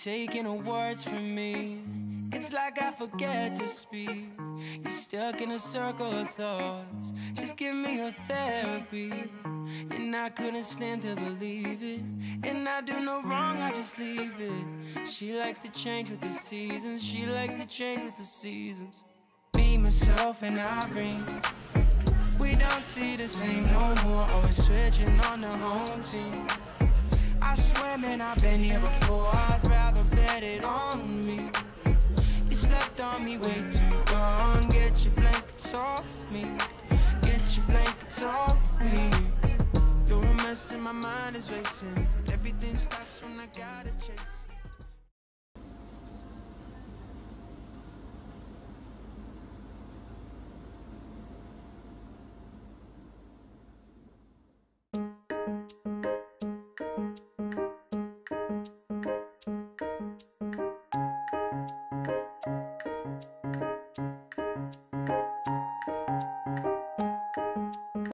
taking the words from me. It's like I forget to speak. You're stuck in a circle of thoughts. Just give me your therapy. And I couldn't stand to believe it. And I do no wrong, I just leave it. She likes to change with the seasons. She likes to change with the seasons. Me, myself, and Irene, we don't see the same no more. Always switching on the home team. I swear, man, I've been here before. I'd rather bet it on me. You slept on me way too long. Get your blankets off me. Get your blankets off me. You're a mess and my mind is racing. Everything stops when I got it.